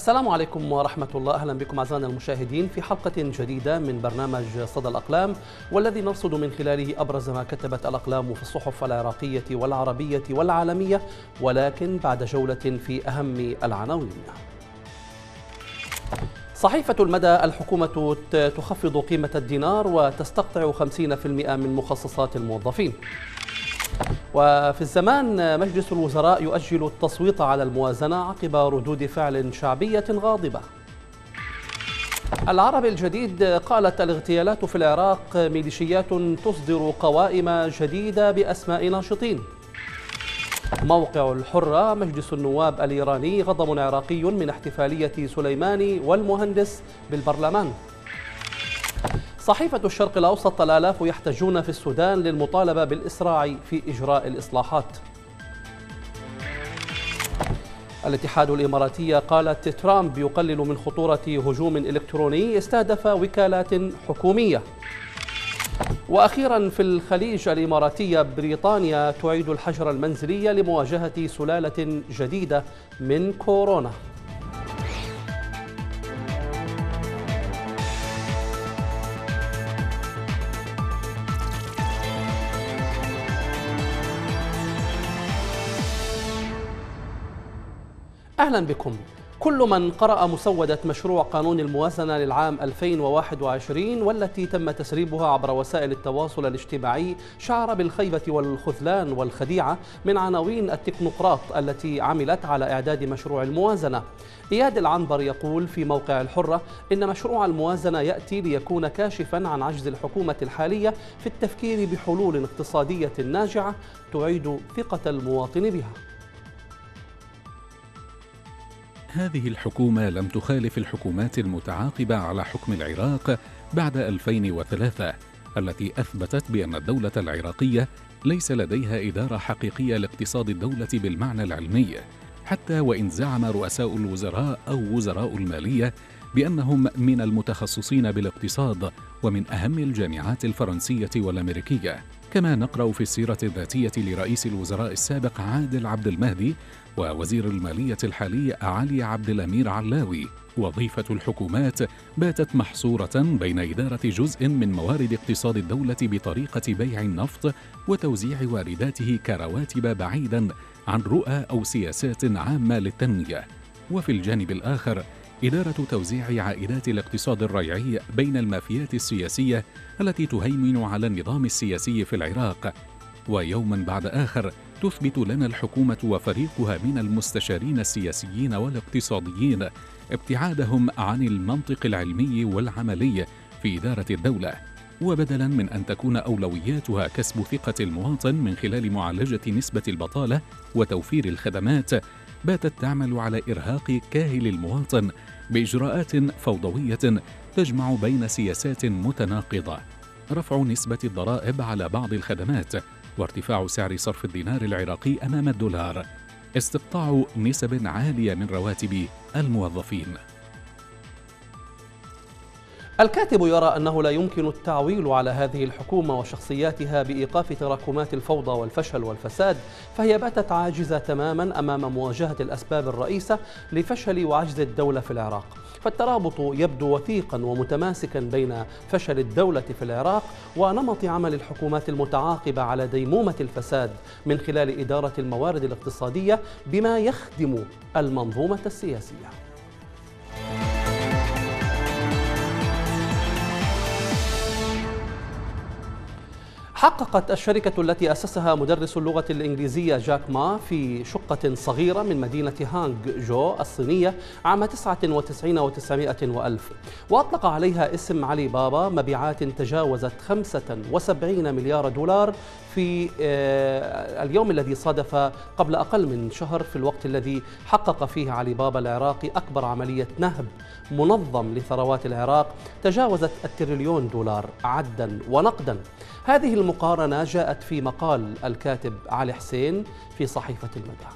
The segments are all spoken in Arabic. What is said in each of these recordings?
السلام عليكم ورحمة الله. أهلا بكم أعزائنا المشاهدين في حلقة جديدة من برنامج صدى الأقلام، والذي نرصد من خلاله أبرز ما كتبت الأقلام في الصحف العراقية والعربية والعالمية، ولكن بعد جولة في أهم العناوين. صحيفة المدى: الحكومة تخفض قيمة الدينار وتستقطع 50% من مخصصات الموظفين. وفي الزمان: مجلس الوزراء يؤجل التصويت على الموازنة عقب ردود فعل شعبية غاضبة. العربي الجديد: قالت الاغتيالات في العراق ميليشيات تصدر قوائم جديدة بأسماء ناشطين. موقع الحرة: مجلس النواب الإيراني غضب عراقي من احتفالية سليماني والمهندس بالبرلمان. صحيفة الشرق الأوسط: الآلاف يحتجون في السودان للمطالبة بالإسراع في إجراء الإصلاحات. الاتحاد الإماراتية: قالت ترامب يقلل من خطورة هجوم إلكتروني استهدف وكالات حكومية. وأخيرا في الخليج الإماراتية: بريطانيا تعيد الحجر المنزلي لمواجهة سلالة جديدة من كورونا. أهلا بكم. كل من قرأ مسودة مشروع قانون الموازنة للعام 2021 والتي تم تسريبها عبر وسائل التواصل الاجتماعي شعر بالخيبة والخذلان والخديعة من عناوين التكنوقراط التي عملت على إعداد مشروع الموازنة. إياد العنبر يقول في موقع الحرة إن مشروع الموازنة يأتي ليكون كاشفا عن عجز الحكومة الحالية في التفكير بحلول اقتصادية ناجعة تعيد ثقة المواطن بها. هذه الحكومة لم تخالف الحكومات المتعاقبة على حكم العراق بعد 2003 التي أثبتت بأن الدولة العراقية ليس لديها إدارة حقيقية لاقتصاد الدولة بالمعنى العلمي، حتى وإن زعم رؤساء الوزراء أو وزراء المالية بأنهم من المتخصصين بالاقتصاد ومن أهم الجامعات الفرنسية والأمريكية. كما نقرأ في السيرة الذاتية لرئيس الوزراء السابق عادل عبد المهدي ووزير المالية الحالي علي عبد الأمير علاوي: وظيفة الحكومات باتت محصورة بين إدارة جزء من موارد اقتصاد الدولة بطريقة بيع النفط وتوزيع وارداته كرواتب بعيدا عن رؤى أو سياسات عامة للتنمية، وفي الجانب الآخر إدارة توزيع عائدات الاقتصاد الريعي بين المافيات السياسية التي تهيمن على النظام السياسي في العراق. ويوما بعد آخر تثبت لنا الحكومة وفريقها من المستشارين السياسيين والاقتصاديين ابتعادهم عن المنطق العلمي والعملي في إدارة الدولة، وبدلا من أن تكون أولوياتها كسب ثقة المواطن من خلال معالجة نسبة البطالة وتوفير الخدمات، باتت تعمل على إرهاق كاهل المواطن بإجراءات فوضوية تجمع بين سياسات متناقضة: رفع نسبة الضرائب على بعض الخدمات، وارتفاع سعر صرف الدينار العراقي أمام الدولار، استقطاع نسب عالية من رواتب الموظفين. الكاتب يرى أنه لا يمكن التعويل على هذه الحكومة وشخصياتها بإيقاف تراكمات الفوضى والفشل والفساد، فهي باتت عاجزة تماما أمام مواجهة الأسباب الرئيسة لفشل وعجز الدولة في العراق. فالترابط يبدو وثيقا ومتماسكا بين فشل الدولة في العراق ونمط عمل الحكومات المتعاقبة على ديمومة الفساد من خلال إدارة الموارد الاقتصادية بما يخدم المنظومة السياسية. حققت الشركة التي أسسها مدرس اللغة الإنجليزية جاك ما في شقة صغيرة من مدينة هانغ جو الصينية عام 99 و900 وألف، وأطلق عليها اسم علي بابا مبيعات تجاوزت 75 مليار دولار في اليوم الذي صادف قبل أقل من شهر، في الوقت الذي حقق فيه علي بابا العراقي أكبر عملية نهب منظم لثروات العراق تجاوزت التريليون دولار عدا ونقدا. هذه المقارنة جاءت في مقال الكاتب علي حسين في صحيفة المدى.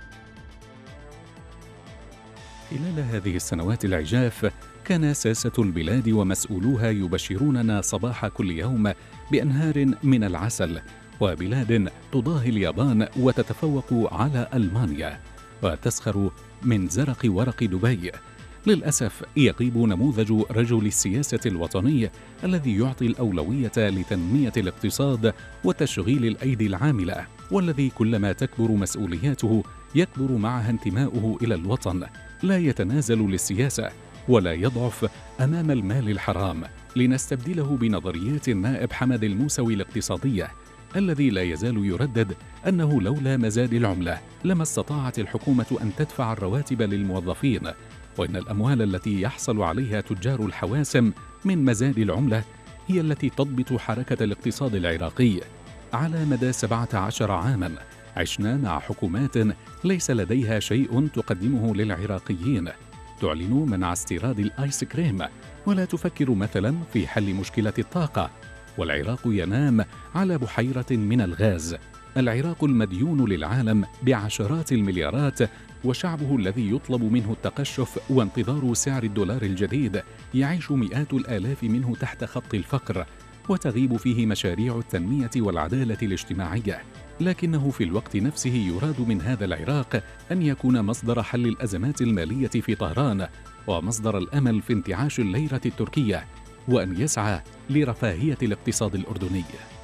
خلال هذه السنوات العجاف كان ساسة البلاد ومسؤولوها يبشروننا صباح كل يوم بأنهار من العسل، وبلاد تضاهي اليابان وتتفوق على ألمانيا وتسخر من زرق ورق دبي. للأسف يغيب نموذج رجل السياسة الوطني الذي يعطي الأولوية لتنمية الاقتصاد وتشغيل الأيدي العاملة، والذي كلما تكبر مسؤولياته يكبر معها انتماؤه إلى الوطن، لا يتنازل للسياسة ولا يضعف أمام المال الحرام، لنستبدله بنظريات النائب حمد الموسوي الاقتصادية الذي لا يزال يردد أنه لولا مزاد العملة لما استطاعت الحكومة أن تدفع الرواتب للموظفين، وإن الأموال التي يحصل عليها تجار الحواسم من مزاد العملة هي التي تضبط حركة الاقتصاد العراقي. على مدى 17 عاماً عشنا مع حكومات ليس لديها شيء تقدمه للعراقيين، تعلن منع استيراد الآيس كريم ولا تفكر مثلاً في حل مشكلة الطاقة، والعراق ينام على بحيرة من الغاز. العراق المديون للعالم بعشرات المليارات، وشعبه الذي يطلب منه التقشف وانتظار سعر الدولار الجديد يعيش مئات الآلاف منه تحت خط الفقر، وتغيب فيه مشاريع التنمية والعدالة الاجتماعية. لكنه في الوقت نفسه يراد من هذا العراق أن يكون مصدر حل الأزمات المالية في طهران، ومصدر الأمل في انتعاش الليرة التركية، وأن يسعى لرفاهية الاقتصاد الأردني.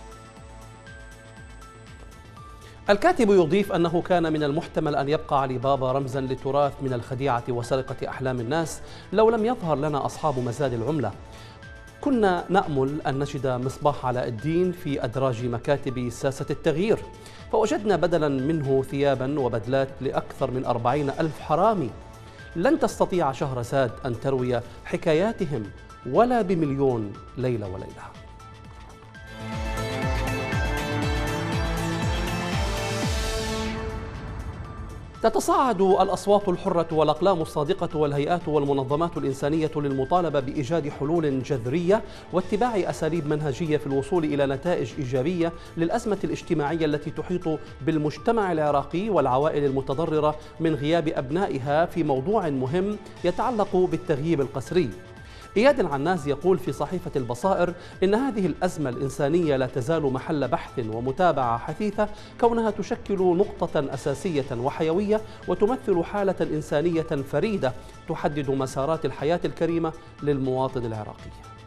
الكاتب يضيف أنه كان من المحتمل أن يبقى علي بابا رمزاً للتراث من الخديعة وسرقة أحلام الناس لو لم يظهر لنا أصحاب مزاد العملة. كنا نأمل أن نجد مصباح علاء الدين في أدراج مكاتب ساسة التغيير، فوجدنا بدلاً منه ثياباً وبدلات لأكثر من 40,000 حرامي. لن تستطيع شهرزاد أن تروي حكاياتهم ولا بمليون ليلة وليلة. تتصاعد الأصوات الحرة والأقلام الصادقة والهيئات والمنظمات الإنسانية للمطالبة بإيجاد حلول جذرية واتباع أساليب منهجية في الوصول إلى نتائج إيجابية للأزمة الاجتماعية التي تحيط بالمجتمع العراقي والعوائل المتضررة من غياب أبنائها في موضوع مهم يتعلق بالتغييب القسري. إياد العناز يقول في صحيفة البصائر إن هذه الأزمة الإنسانية لا تزال محل بحث ومتابعة حثيثة، كونها تشكل نقطة أساسية وحيوية وتمثل حالة إنسانية فريدة تحدد مسارات الحياة الكريمة للمواطن العراقي.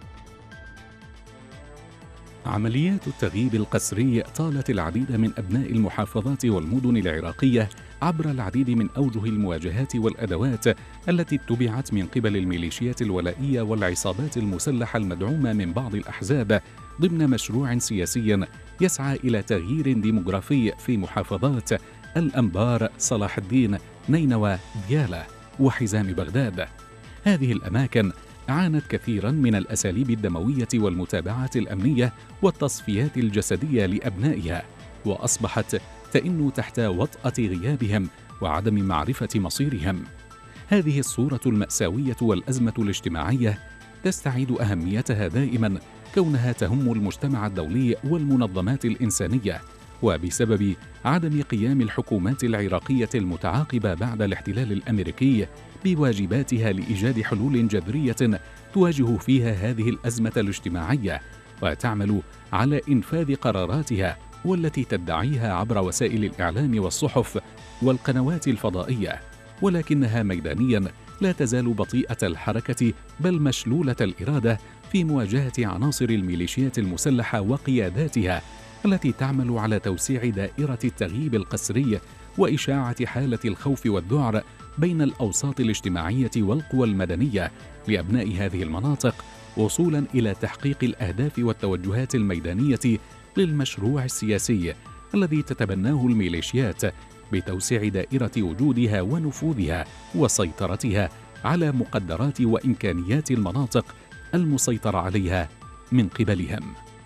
عمليات التغييب القسري طالت العديد من أبناء المحافظات والمدن العراقية عبر العديد من أوجه المواجهات والأدوات التي اتبعت من قبل الميليشيات الولائية والعصابات المسلحة المدعومة من بعض الأحزاب ضمن مشروع سياسي يسعى إلى تغيير ديموغرافي في محافظات الأنبار، صلاح الدين، نينوى، ديالى وحزام بغداد. هذه الأماكن عانت كثيرا من الأساليب الدموية والمتابعات الأمنية والتصفيات الجسدية لأبنائها، وأصبحت تئن تحت وطأة غيابهم وعدم معرفة مصيرهم. هذه الصورة المأساوية والأزمة الاجتماعية تستعيد أهميتها دائما كونها تهم المجتمع الدولي والمنظمات الإنسانية، وبسبب عدم قيام الحكومات العراقية المتعاقبة بعد الاحتلال الأمريكي بواجباتها لإيجاد حلول جذرية تواجه فيها هذه الأزمة الاجتماعية وتعمل على إنفاذ قراراتها والتي تدعيها عبر وسائل الإعلام والصحف والقنوات الفضائية، ولكنها ميدانياً لا تزال بطيئة الحركة بل مشلولة الإرادة في مواجهة عناصر الميليشيات المسلحة وقياداتها التي تعمل على توسيع دائرة التغييب القسري وإشاعة حالة الخوف والذعر بين الأوساط الاجتماعية والقوى المدنية لأبناء هذه المناطق، وصولاً إلى تحقيق الأهداف والتوجهات الميدانية للمشروع السياسي الذي تتبناه الميليشيات بتوسيع دائرة وجودها ونفوذها وسيطرتها على مقدرات وإمكانيات المناطق المسيطر عليها من قبلهم.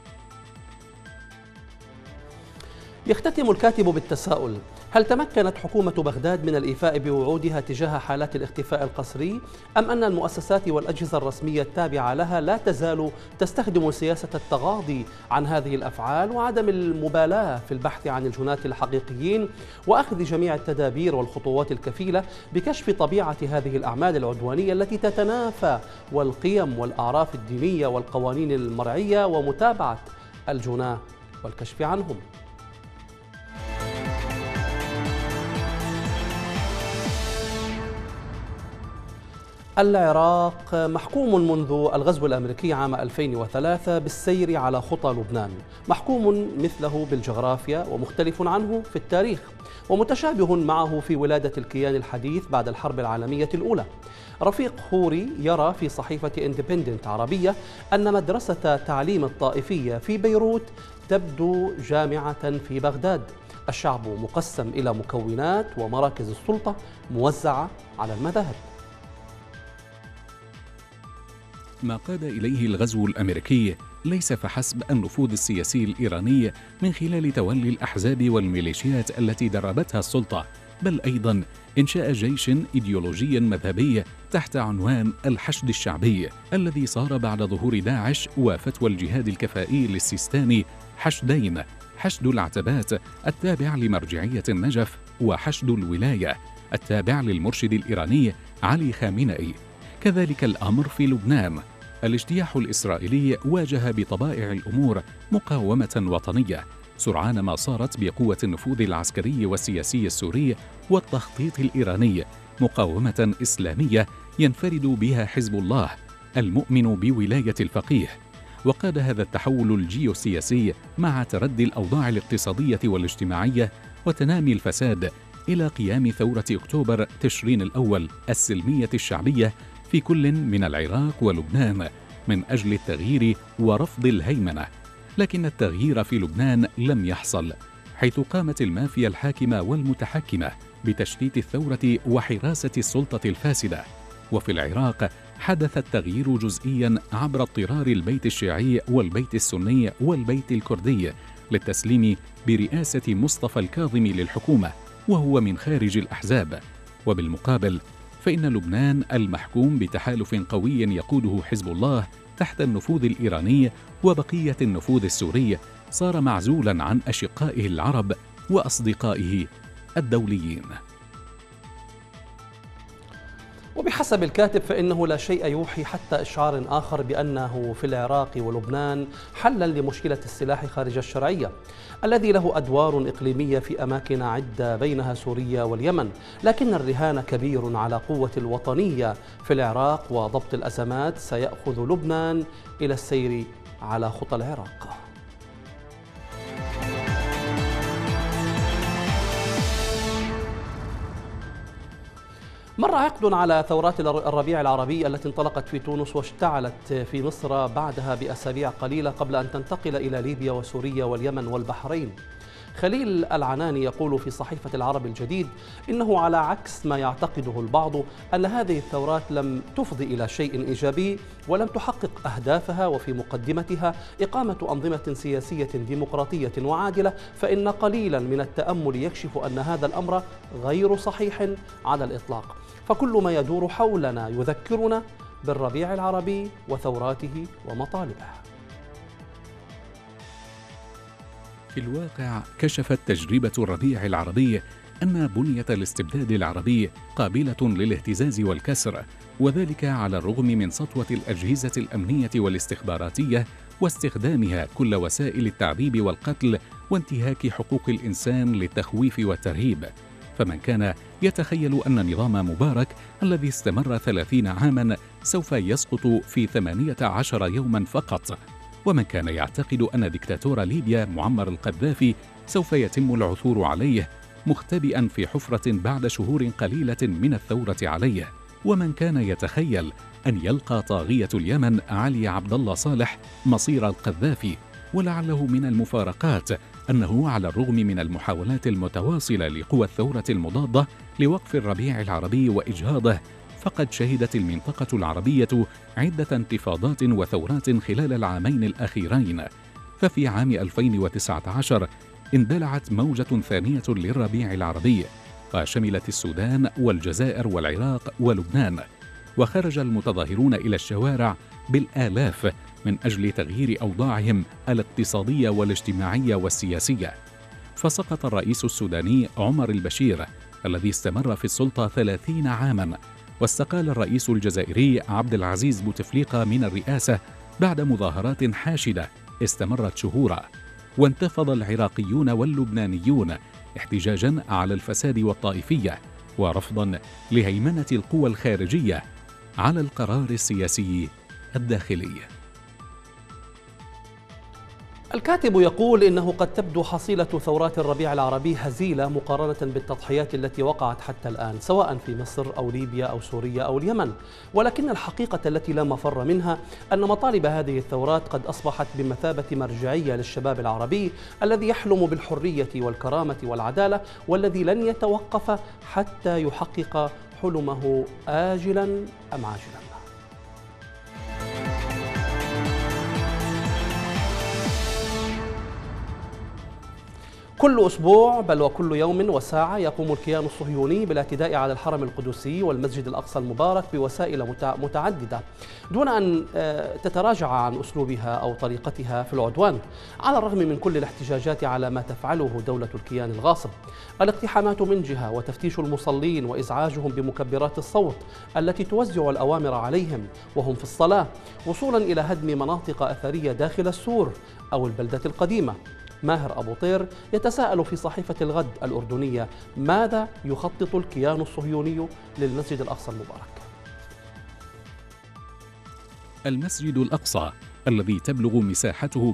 يختتم الكاتب بالتساؤل: هل تمكنت حكومة بغداد من الإيفاء بوعودها تجاه حالات الاختفاء القسري، أم أن المؤسسات والأجهزة الرسمية التابعة لها لا تزال تستخدم سياسة التغاضي عن هذه الأفعال وعدم المبالاة في البحث عن الجناة الحقيقيين وأخذ جميع التدابير والخطوات الكفيلة بكشف طبيعة هذه الأعمال العدوانية التي تتنافى والقيم والأعراف الدينية والقوانين المرعية ومتابعة الجناة والكشف عنهم؟ العراق محكوم منذ الغزو الأمريكي عام 2003 بالسير على خطى لبنان، محكوم مثله بالجغرافيا ومختلف عنه في التاريخ، ومتشابه معه في ولادة الكيان الحديث بعد الحرب العالمية الأولى. رفيق خوري يرى في صحيفة اندبندنت عربية أن مدرسة تعليم الطائفية في بيروت تبدو جامعة في بغداد. الشعب مقسم إلى مكونات ومراكز السلطة موزعة على المذاهب. ما قاد إليه الغزو الأمريكي ليس فحسب النفوذ السياسي الإيراني من خلال تولي الأحزاب والميليشيات التي دربتها السلطة، بل أيضاً إنشاء جيش إيديولوجي مذهبي تحت عنوان الحشد الشعبي، الذي صار بعد ظهور داعش وفتوى الجهاد الكفائي للسيستاني حشدين: حشد العتبات التابع لمرجعية النجف، وحشد الولاية التابع للمرشد الإيراني علي خامنئي. كذلك الأمر في لبنان. الاجتياح الإسرائيلي واجه بطبائع الأمور مقاومة وطنية، سرعان ما صارت بقوة النفوذ العسكري والسياسي السوري والتخطيط الإيراني مقاومة إسلامية ينفرد بها حزب الله المؤمن بولاية الفقيه. وقاد هذا التحول الجيوسياسي مع تردي الأوضاع الاقتصادية والاجتماعية وتنامي الفساد إلى قيام ثورة أكتوبر تشرين الأول السلمية الشعبية في كل من العراق ولبنان من أجل التغيير ورفض الهيمنة. لكن التغيير في لبنان لم يحصل، حيث قامت المافيا الحاكمة والمتحكمة بتشتيت الثورة وحراسة السلطة الفاسدة. وفي العراق حدث التغيير جزئياً عبر اضطرار البيت الشيعي والبيت السني والبيت الكردي للتسليم برئاسة مصطفى الكاظم للحكومة وهو من خارج الأحزاب. وبالمقابل فإن لبنان المحكوم بتحالف قوي يقوده حزب الله تحت النفوذ الإيراني وبقية النفوذ السوري صار معزولاً عن أشقائه العرب وأصدقائه الدوليين. وبحسب الكاتب فإنه لا شيء يوحي حتى إشعار آخر بأنه في العراق ولبنان حلا لمشكلة السلاح خارج الشرعية الذي له أدوار إقليمية في أماكن عدة بينها سوريا واليمن، لكن الرهان كبير على قوة الوطنية في العراق وضبط الأزمات سيأخذ لبنان إلى السير على خطى العراق. مر عقد على ثورات الربيع العربي التي انطلقت في تونس واشتعلت في مصر بعدها بأسابيع قليلة قبل أن تنتقل إلى ليبيا وسوريا واليمن والبحرين. خليل العناني يقول في صحيفة العرب الجديد إنه على عكس ما يعتقده البعض أن هذه الثورات لم تفضي إلى شيء إيجابي ولم تحقق أهدافها، وفي مقدمتها إقامة أنظمة سياسية ديمقراطية وعادلة، فإن قليلا من التأمل يكشف أن هذا الأمر غير صحيح على الإطلاق. فكل ما يدور حولنا يذكرنا بالربيع العربي وثوراته ومطالبه. في الواقع كشفت تجربة الربيع العربي أن بنية الاستبداد العربي قابلة للاهتزاز والكسر، وذلك على الرغم من سطوة الأجهزة الأمنية والاستخباراتية واستخدامها كل وسائل التعذيب والقتل وانتهاك حقوق الإنسان للتخويف والترهيب. فمن كان يتخيل أن نظام مبارك الذي استمر 30 عاماً سوف يسقط في 18 يوماً فقط، ومن كان يعتقد أن ديكتاتور ليبيا معمر القذافي سوف يتم العثور عليه مختبئاً في حفرة بعد شهور قليلة من الثورة عليه، ومن كان يتخيل أن يلقى طاغية اليمن علي عبد الله صالح مصير القذافي، ولعله من المفارقات أنه على الرغم من المحاولات المتواصلة لقوى الثورة المضادة لوقف الربيع العربي وإجهاضه، فقد شهدت المنطقة العربية عدة انتفاضات وثورات خلال العامين الأخيرين. ففي عام 2019 اندلعت موجة ثانية للربيع العربي، وشملت السودان والجزائر والعراق ولبنان، وخرج المتظاهرون إلى الشوارع بالآلاف من أجل تغيير أوضاعهم الاقتصادية والاجتماعية والسياسية. فسقط الرئيس السوداني عمر البشير الذي استمر في السلطة 30 عاماً، واستقال الرئيس الجزائري عبد العزيز بوتفليقة من الرئاسة بعد مظاهرات حاشدة استمرت شهورا. وانتفض العراقيون واللبنانيون احتجاجاً على الفساد والطائفية ورفضاً لهيمنة القوى الخارجية، على القرار السياسي الداخلي. الكاتب يقول إنه قد تبدو حصيلة ثورات الربيع العربي هزيلة مقارنة بالتضحيات التي وقعت حتى الآن سواء في مصر أو ليبيا أو سوريا أو اليمن، ولكن الحقيقة التي لا مفر منها أن مطالب هذه الثورات قد أصبحت بمثابة مرجعية للشباب العربي الذي يحلم بالحرية والكرامة والعدالة، والذي لن يتوقف حتى يحقق حلمه آجلا أم عاجلا. كل أسبوع بل وكل يوم وساعة يقوم الكيان الصهيوني بالاعتداء على الحرم القدسي والمسجد الأقصى المبارك بوسائل متعددة دون أن تتراجع عن أسلوبها أو طريقتها في العدوان، على الرغم من كل الاحتجاجات على ما تفعله دولة الكيان الغاصب. الاقتحامات من جهة وتفتيش المصلين وإزعاجهم بمكبرات الصوت التي توزع الأوامر عليهم وهم في الصلاة، وصولا إلى هدم مناطق أثرية داخل السور أو البلدة القديمة. ماهر أبو طير يتساءل في صحيفة الغد الأردنية: ماذا يخطط الكيان الصهيوني للمسجد الأقصى المبارك؟ المسجد الأقصى الذي تبلغ مساحته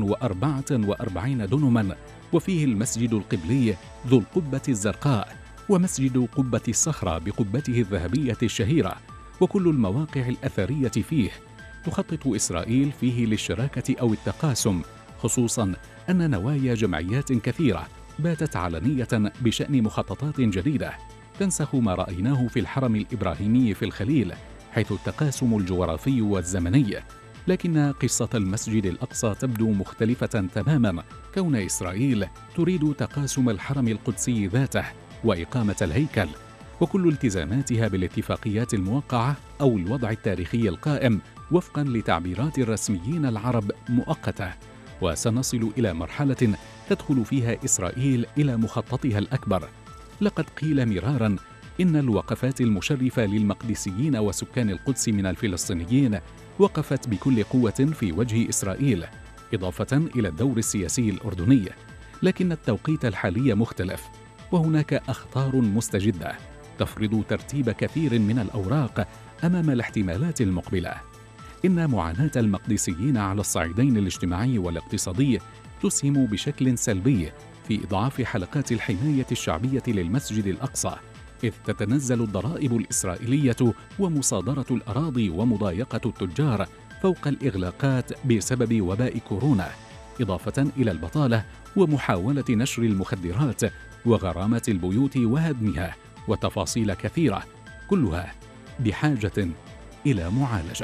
144 دنما، وفيه المسجد القبلي ذو القبة الزرقاء، ومسجد قبة الصخرة بقبته الذهبية الشهيرة، وكل المواقع الأثرية فيه. تخطط إسرائيل فيه للشراكة أو التقاسم، خصوصاً أن نوايا جمعيات كثيرة باتت علنية بشأن مخططات جديدة تنسخ ما رأيناه في الحرم الإبراهيمي في الخليل، حيث التقاسم الجغرافي والزمني. لكن قصة المسجد الأقصى تبدو مختلفة تماماً، كون إسرائيل تريد تقاسم الحرم القدسي ذاته وإقامة الهيكل، وكل التزاماتها بالاتفاقيات الموقعة أو الوضع التاريخي القائم وفقاً لتعبيرات الرسميين العرب مؤقتة. وسنصل إلى مرحلة تدخل فيها إسرائيل إلى مخططها الأكبر. لقد قيل مراراً إن الوقفات المشرفة للمقدسيين وسكان القدس من الفلسطينيين وقفت بكل قوة في وجه إسرائيل، إضافة إلى الدور السياسي الأردني. لكن التوقيت الحالي مختلف، وهناك أخطار مستجدة تفرض ترتيب كثير من الأوراق أمام الاحتمالات المقبلة. إن معاناة المقدسيين على الصعيدين الاجتماعي والاقتصادي تسهم بشكل سلبي في إضعاف حلقات الحماية الشعبية للمسجد الأقصى، إذ تتنزل الضرائب الإسرائيلية ومصادرة الأراضي ومضايقة التجار فوق الإغلاقات بسبب وباء كورونا، إضافة إلى البطالة ومحاولة نشر المخدرات وغرامة البيوت وهدمها، وتفاصيل كثيرة كلها بحاجة إلى معالجة.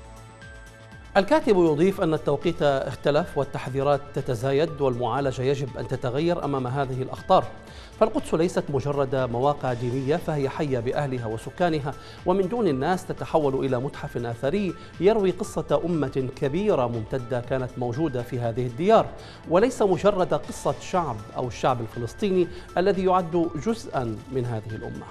الكاتب يضيف أن التوقيت اختلف والتحذيرات تتزايد والمعالجة يجب أن تتغير أمام هذه الأخطار، فالقدس ليست مجرد مواقع دينية، فهي حية بأهلها وسكانها، ومن دون الناس تتحول إلى متحف أثري يروي قصة أمة كبيرة ممتدة كانت موجودة في هذه الديار، وليس مجرد قصة شعب أو الشعب الفلسطيني الذي يعد جزءا من هذه الأمة.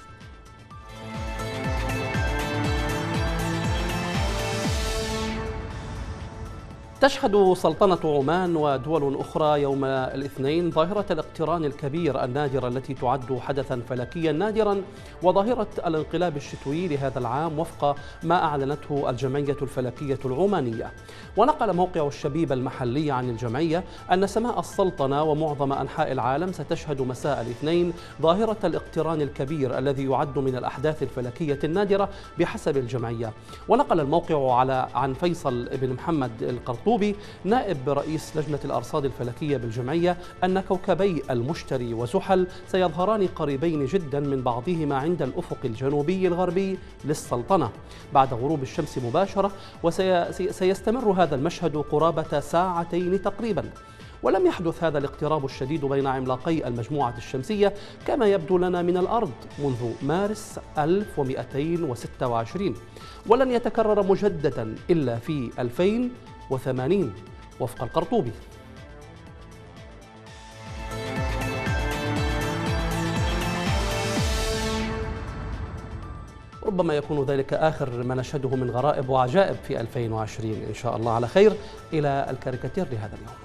تشهد سلطنة عمان ودول أخرى يوم الاثنين ظاهرة الاقتران الكبير النادرة التي تعد حدثا فلكيا نادرا وظاهرة الانقلاب الشتوي لهذا العام وفق ما أعلنته الجمعية الفلكية العمانية. ونقل موقع الشبيب المحلي عن الجمعية أن سماء السلطنة ومعظم أنحاء العالم ستشهد مساء الاثنين ظاهرة الاقتران الكبير الذي يعد من الأحداث الفلكية النادرة بحسب الجمعية. ونقل الموقع عن فيصل بن محمد القرطوبي نائب رئيس لجنة الأرصاد الفلكية بالجمعية أن كوكبي المشتري وزحل سيظهران قريبين جدا من بعضهما عند الأفق الجنوبي الغربي للسلطنة بعد غروب الشمس مباشرة، وسيستمر هذا المشهد قرابة ساعتين تقريبا. ولم يحدث هذا الاقتراب الشديد بين عملاقي المجموعة الشمسية كما يبدو لنا من الأرض منذ مارس 1226، ولن يتكرر مجددا إلا في 2080 وفق القرطوبي. ربما يكون ذلك آخر ما نشهده من غرائب وعجائب في 2020 إن شاء الله على خير. إلى الكاريكاتير لهذا اليوم.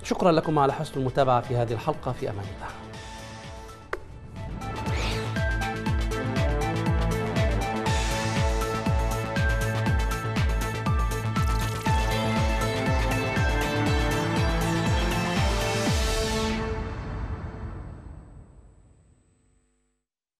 شكرا لكم على حسن المتابعة في هذه الحلقة، في أمان الله.